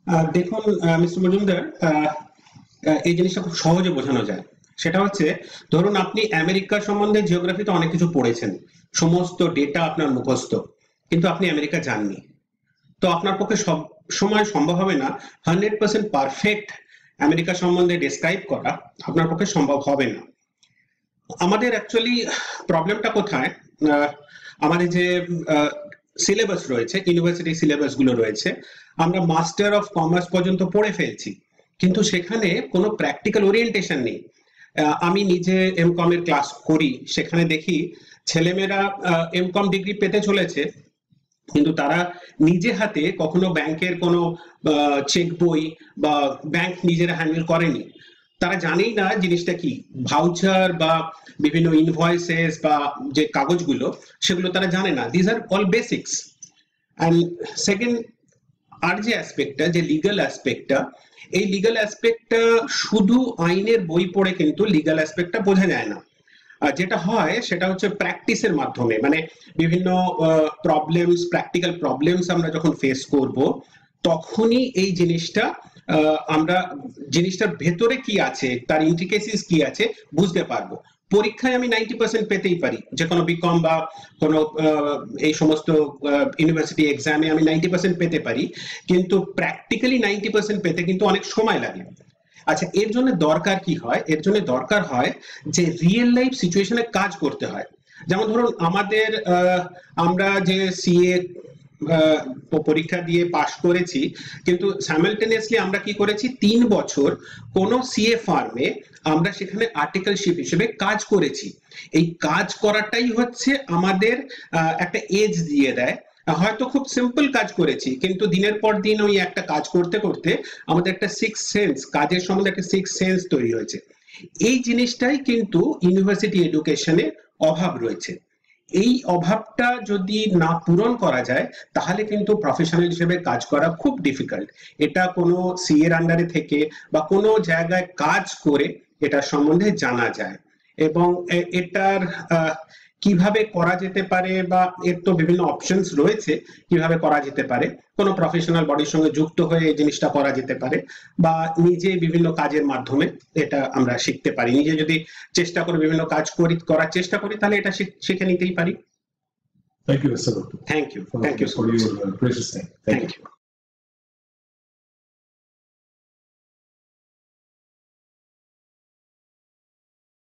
দেখুন মিস্টার মজুমদার, এই জিনিসটা খুব সহজে বোঝানো যায়। সেটা হচ্ছে, ধরুন আপনি আমেরিকা সম্বন্ধে জিওগ্রাফিতে অনেক কিছু পড়েছেন, সমস্ত ডেটা আপনার মুখস্থ, কিন্তু আপনি আমেরিকা যাননি। তো আপনার পক্ষে সব সময় সম্ভব হবে না 100% পারফেক্ট আমেরিকা সম্বন্ধে ডেসক্রাইব করা, আপনার পক্ষে সম্ভব হবে না। আমাদের অ্যাকচুয়ালি প্রবলেমটা কোথায়? আহ, আমাদের যে সিলেবাস রয়েছে, ইউনিভার্সিটি সিলেবাস গুলো রয়েছে, আমরা মাস্টার অফ কমার্স পর্যন্ত পড়ে ফেলছি, কিন্তু সেখানে কোনো প্র্যাকটিক্যাল ওরিয়েন্টেশন নেই। আমি নিজে এমকম এর ক্লাস করি, সেখানে দেখি ছেলেমেয়েরা এমকম ডিগ্রি পেতে চলেছে, কিন্তু তারা নিজে হাতে কখনো ব্যাংকের কোনো চেক বই বা ব্যাংক নিজেরা হ্যান্ডেল করেনি। তারা জানেই না জিনিসটা কি, ভাউচার বা বিভিন্ন ইনভয়েসেস বা যে কাগজগুলো, সেগুলো তারা জানে না। This are all basics. And second, আর যে অ্যাসপেক্টটা, যে লিগ্যাল অ্যাসপেক্টটা, এই লিগ্যাল অ্যাসপেক্টটা শুধু আইনের বই পড়ে কিন্তু লিগ্যাল অ্যাসপেক্টটা বোঝা যায় না। যেটা হয় সেটা হচ্ছে প্র্যাকটিসের মাধ্যমে, মানে বিভিন্ন প্রবলেমস, প্র্যাকটিক্যাল প্রবলেমস আমরা যখন ফেস করব, তখনই এই জিনিসটা আমরা জিনিসটার ভেতরে কি আছে, তার ইন্ট্রিকেসিস কি আছে বুঝতে পারবো। পরীক্ষায় আমি 90% পেতেই পারি, যে কোনো বিকম বা কোনো এই সমস্ত ইউনিভার্সিটি এক্সামে আমি 90% পেতে পারি, কিন্তু প্র্যাকটিক্যালি 90% পেতে কিন্তু অনেক সময় লাগে। আচ্ছা, এর জন্য দরকার কি হয়? এর জন্য দরকার হয় যে রিয়েল লাইফ সিচুয়েশনে কাজ করতে হয়। যেমন ধরুন আমাদের আমরা যে সিএ পরীক্ষা দিয়ে পাশ করেছি, কিন্তু স্যামালটেনিয়াসলি আমরা কি করেছি, 3 বছর কোন সিএ ফার্মে আমরা সেখানে আর্টিকেলশিপ হিসেবে কাজ করেছি। এই কাজ করাটাই হচ্ছে আমাদের একটা এজ দিয়ে দেয়। হয়তো খুব সিম্পল কাজ করেছি, কিন্তু দিনের পর দিন ওই একটা কাজ করতে করতে আমাদের একটা সিক্স সেন্স, কাজের সম্বন্ধে একটা সিক্স সেন্স তৈরি হয়েছে। এই জিনিসটাই কিন্তু ইউনিভার্সিটি এডুকেশনে অভাব রয়েছে। এই অভাবটা যদি না পূরণ করা যায়, তাহলে কিন্তু প্রফেশনাল হিসেবে কাজ করা খুব ডিফিকাল্ট। এটা কোনো সি এর আন্ডারে থেকে বা কোনো জায়গায় কাজ করে এটা সম্বন্ধে জানা যায়। এবং এটার কিভাবে করা যেতে পারে, বা এর তো বিভিন্ন অপশনস রয়েছে কিভাবে করা যেতে পারে। কোনো প্রফেশনাল বডির সঙ্গে যুক্ত হয়ে এই জিনিসটা করা যেতে পারে, বা নিজে বিভিন্ন কাজের মাধ্যমে এটা আমরা শিখতে পারি। নিজে যদি চেষ্টা করে বিভিন্ন কাজ করার চেষ্টা করি, তাহলে এটা শিখে নিতেই পারি। Thank you, Mr. Doctor. Thank you, thank you so for much. your precious time. Thank you.